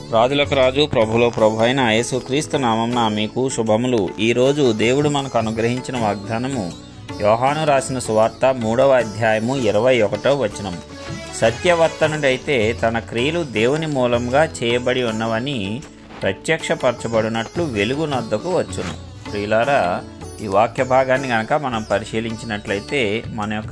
రాజులకు రాజు ప్రభులో ప్రభు అయిన యేసుక్రీస్తు నామమున మీకు శుభములు. ఈరోజు దేవుడు మనకు అనుగ్రహించిన వాగ్దానము యోహాను రాసిన సువార్త 3వ అధ్యాయము 21వ వచనం. సత్యవర్తనుడైతే తన క్రియలు దేవుని మూలంగా చేయబడి ఉన్నవని ప్రత్యక్షపరచబడినట్లు వెలుగు నొద్దకు వచ్చును. ప్రియులారా, ఈ వాక్య భాగాన్ని కనుక మనం పరిశీలించినట్లయితే మన యొక్క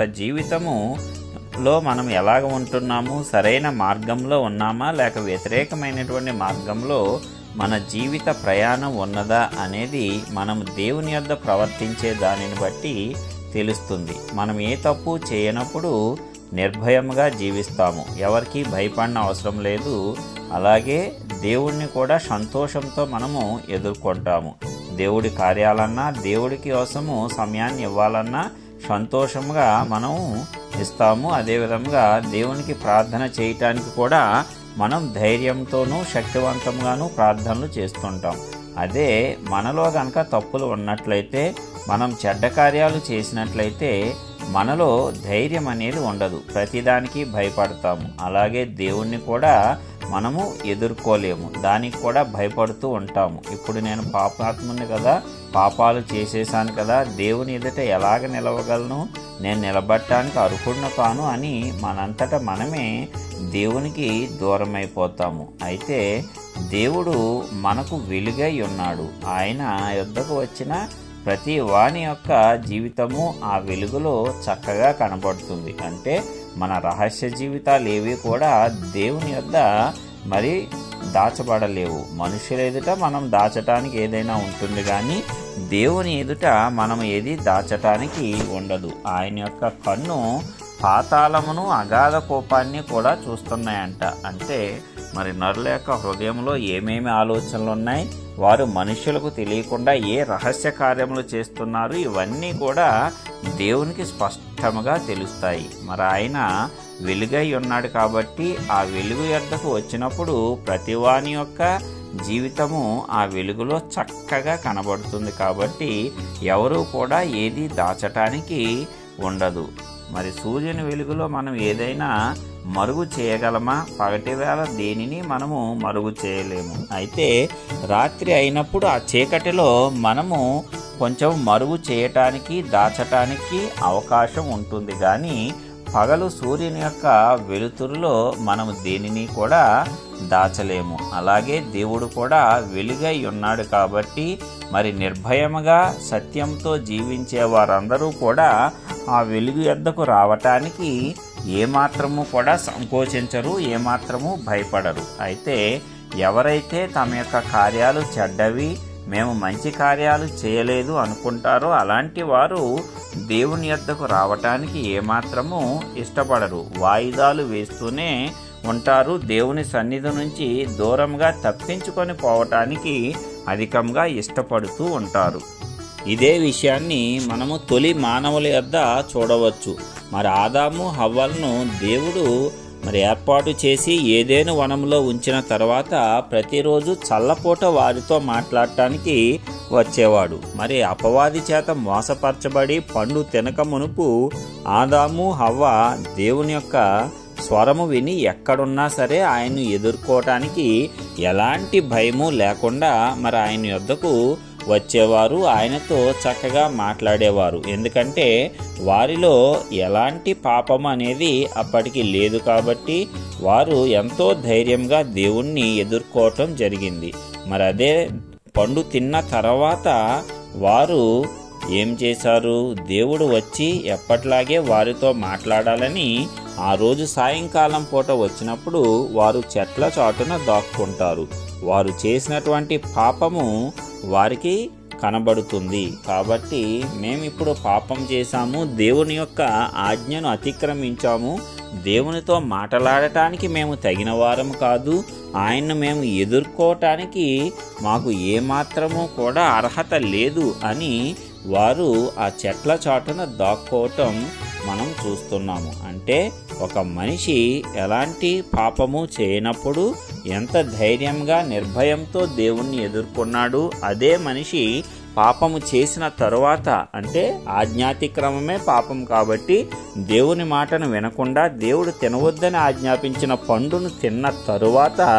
జీవితములో మనం ఎలాగ ఉంటున్నాము, సరైన మార్గంలో ఉన్నామా లేక వ్యతిరేకమైనటువంటి మార్గంలో మన జీవిత ప్రయాణం ఉన్నదా అనేది మనం దేవుని యొద్ద ప్రవర్తించే దానిని బట్టి తెలుస్తుంది. మనం ఏ తప్పు చేయనప్పుడు నిర్భయంగా జీవిస్తాము, ఎవరికి భయపడిన అవసరం లేదు. అలాగే దేవుణ్ణి కూడా సంతోషంతో మనము ఎదుర్కొంటాము. దేవుడి కార్యాలన్నా, దేవుడికి కోసము సమయాన్ని ఇవ్వాలన్నా సంతోషంగా మనం ఇస్తాము. అదేవిధంగా దేవునికి ప్రార్థన చేయటానికి కూడా మనం ధైర్యంతోనూ శక్తివంతంగానూ ప్రార్థనలు చేస్తుంటాం. అదే మనలో కనుక తప్పులు ఉన్నట్లయితే, మనం చెడ్డ కార్యాలు చేసినట్లయితే మనలో ధైర్యం అనేది ఉండదు, ప్రతిదానికి భయపడతాము. అలాగే దేవుణ్ణి కూడా మనము ఎదుర్కోలేము, దానికి కూడా భయపడుతూ ఉంటాము. ఇప్పుడు నేను పాపాత్ముని కదా, పాపాలు చేసేసాను కదా, దేవుని ఎదుట ఎలాగ నిలవగలను, నేను నిలబడటానికి అర్హుడును కాను అని మనంతటా మనమే దేవునికి దూరమైపోతాము. అయితే దేవుడు మనకు వెలుగై ఉన్నాడు. ఆయన యొద్దకు వచ్చిన ప్రతి వాని యొక్క జీవితము ఆ వెలుగులో చక్కగా కనబడుతుంది. అంటే మన రహస్య జీవితాలు ఏవి కూడా దేవుని యొద్ద మరి దాచబడలేవు. మనుషుల ఎదుట మనం దాచటానికి ఏదైనా ఉంటుంది, కానీ దేవుని ఎదుట మనం ఏది దాచటానికి ఉండదు. ఆయన యొక్క కన్ను పాతాళమును అగాధ కోపాన్ని కూడా చూస్తున్నాయంట. అంటే మరి నరుల యొక్క హృదయంలో ఏమేమి ఆలోచనలు ఉన్నాయి, వారు మనుషులకు తెలియకుండా ఏ రహస్య కార్యములు చేస్తున్నారు, ఇవన్నీ కూడా దేవునికి స్పష్టంగా తెలుస్తాయి. మరి ఆయన వెలుగై ఉన్నాడు కాబట్టి ఆ వెలుగు యొద్దకు వచ్చినప్పుడు ప్రతివాని యొక్క జీవితము ఆ వెలుగులో చక్కగా కనబడుతుంది. కాబట్టి ఎవరూ కూడా ఏది దాచటానికి ఉండదు. మరి సూర్యుని వెలుగులో మనం ఏదైనా మరుగు చేయగలమా? పగటి వేళ దేనిని మనము మరుగు చేయలేము. అయితే రాత్రి అయినప్పుడు ఆ చీకటిలో మనము కొంచెం మరుగు చేయటానికి, దాచటానికి అవకాశం ఉంటుంది. కానీ పగలు సూర్యుని యొక్క వెలుతురులో మనము దేనిని కూడా దాచలేము. అలాగే దేవుడు కూడా వెలుగై ఉన్నాడు కాబట్టి మరి నిర్భయముగా సత్యంతో జీవించే వారందరూ కూడా ఆ వెలుగు యొద్దకు రావటానికి ఏమాత్రము కూడా సంకోచించరు, ఏమాత్రము భయపడరు. అయితే ఎవరైతే తమ యొక్క కార్యాలు చెడ్డవి, మేము మంచి కార్యాలు చేయలేదు అనుకుంటారో అలాంటి వారు దేవుని యొద్దకు రావటానికి ఏమాత్రము ఇష్టపడరు, వాయిదాలు వేస్తూనే ఉంటారు. దేవుని సన్నిధి నుంచి దూరంగా తప్పించుకొని పోవటానికి అధికంగా ఇష్టపడుతూ ఉంటారు. ఇదే విషయాన్ని మనము తొలి మానవుల యొద్ద చూడవచ్చు. మరి ఆదాము హవ్వలను దేవుడు మరి ఏర్పాటు చేసి ఏదెను వనంలో ఉంచిన తర్వాత ప్రతిరోజు చల్లపూట వారితో మాట్లాడటానికి వచ్చేవాడు. మరి అపవాది చేత మోసపరచబడి పండు తినక మునుపు ఆదాము హవ్వ దేవుని యొక్క స్వరము విని ఎక్కడున్నా సరే ఆయన్ను ఎదుర్కోవటానికి ఎలాంటి భయము లేకుండా మరి ఆయన యొద్దకు వచ్చేవారు, ఆయనతో చక్కగా మాట్లాడేవారు. ఎందుకంటే వారిలో ఎలాంటి పాపం అనేది అప్పటికి లేదు కాబట్టి వారు ఎంతో ధైర్యంగా దేవుణ్ణి ఎదుర్కోవటం జరిగింది. మరి అదే పండు తిన్న తర్వాత వారు ఏం చేశారు? దేవుడు వచ్చి ఎప్పట్లాగే వారితో మాట్లాడాలని ఆ రోజు సాయంకాలం పూట వచ్చినప్పుడు వారు చెట్ల చాటున దాక్కుంటారు. వారు చేసినటువంటి పాపము వారికి కనబడుతుంది. కాబట్టి మేమిప్పుడు పాపం చేశాము, దేవుని యొక్క ఆజ్ఞను అతిక్రమించాము, దేవునితో మాట్లాడటానికి మేము తగిన వారం కాదు, ఆయన్ను మేము ఎదుర్కోవటానికి మాకు ఏమాత్రము కూడా అర్హత లేదు అని వారు ఆ చెట్ల చాటున దాక్కోవటం మనం చూస్తున్నాము. అంటే ఒక మనిషి ఎలాంటి పాపము చేయనప్పుడు ఎంత ధైర్యంగా నిర్భయంతో దేవుణ్ణి ఎదుర్కొన్నాడు, అదే మనిషి పాపము చేసిన తరువాత, అంటే ఆజ్ఞాతిక్రమమే పాపం కాబట్టి దేవుని మాటను వినకుండా దేవుడు తినవద్దని ఆజ్ఞాపించిన పండును తిన్న తరువాత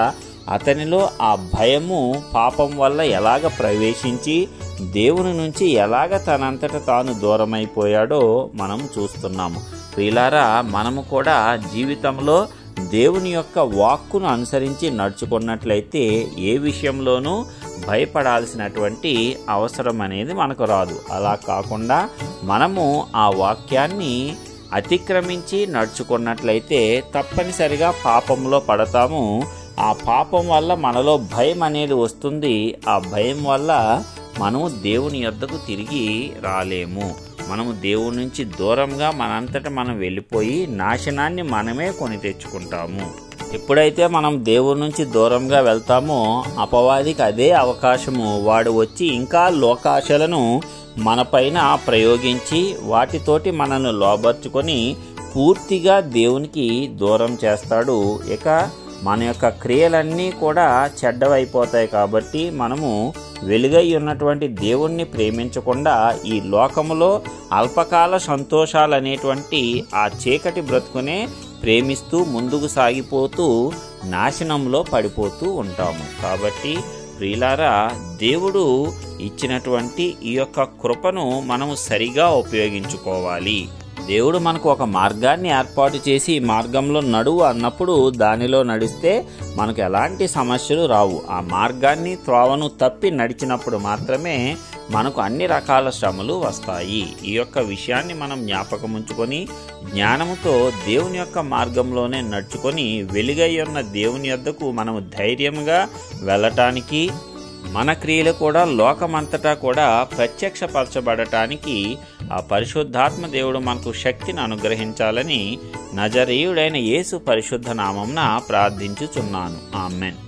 అతనిలో ఆ భయము పాపం వల్ల ఎలాగ ప్రవేశించి దేవుని నుంచి ఎలాగ తనంతట తాను దూరమైపోయాడో మనం చూస్తున్నాము. ప్రియులారా, మనము కూడా జీవితంలో దేవుని యొక్క వాక్కును అనుసరించి నడుచుకున్నట్లయితే ఏ విషయంలోనూ భయపడాల్సినటువంటి అవసరం అనేది మనకు రాదు. అలా కాకుండా మనము ఆ వాక్యాన్ని అతిక్రమించి నడుచుకున్నట్లయితే తప్పనిసరిగా పాపంలో పడతాము. ఆ పాపం వల్ల మనలో భయం అనేది వస్తుంది. ఆ భయం వల్ల మనము దేవుని యొద్దకు తిరిగి రాలేము. మనము దేవుని నుంచి దూరంగా మనంతట మనం వెళ్ళిపోయి నాశనాన్ని మనమే కొని తెచ్చుకుంటాము. ఎప్పుడైతే మనం దేవుని నుంచి దూరంగా వెళ్తామో అపవాదికి అదే అవకాశము. వాడు వచ్చి ఇంకా లోకాశలను మనపైన ప్రయోగించి వాటితోటి మనల్ని లోబర్చుకొని పూర్తిగా దేవునికి దూరం చేస్తాడు. ఇక మన యొక్క క్రియలన్నీ కూడా చెడ్డవైపోతాయి. కాబట్టి మనము వెలుగై ఉన్నటువంటి దేవుణ్ణి ప్రేమించకుండా ఈ లోకములో అల్పకాల సంతోషాలనేటువంటి ఆ చీకటి బ్రతుకునే ప్రేమిస్తూ ముందుకు సాగిపోతూ నాశనంలో పడిపోతూ ఉంటాము. కాబట్టి ప్రియులారా, దేవుడు ఇచ్చినటువంటి ఈ యొక్క కృపను మనము సరిగా ఉపయోగించుకోవాలి. దేవుడు మనకు ఒక మార్గాన్ని ఏర్పాటు చేసి ఈ మార్గంలో నడువు అన్నప్పుడు దానిలో నడిస్తే మనకు ఎలాంటి సమస్యలు రావు. ఆ మార్గాన్ని త్రోవను తప్పి నడిచినప్పుడు మాత్రమే మనకు అన్ని రకాల శ్రమలు వస్తాయి. ఈ యొక్క విషయాన్ని మనం జ్ఞాపకం ఉంచుకొని జ్ఞానముతో దేవుని యొక్క మార్గంలోనే నడుచుకొని వెలుగై ఉన్న దేవుని యొద్దకు మనము ధైర్యంగా వెళ్ళటానికి, మన క్రియలు కూడా లోకమంతటా కూడా ప్రత్యక్షపరచబడటానికి ఆ పరిశుద్ధాత్మ దేవుడు మనకు శక్తిని అనుగ్రహించాలని నజరేయుడైన యేసు పరిశుద్ధ నామమున ప్రార్థించుచున్నాను. ఆమెన్.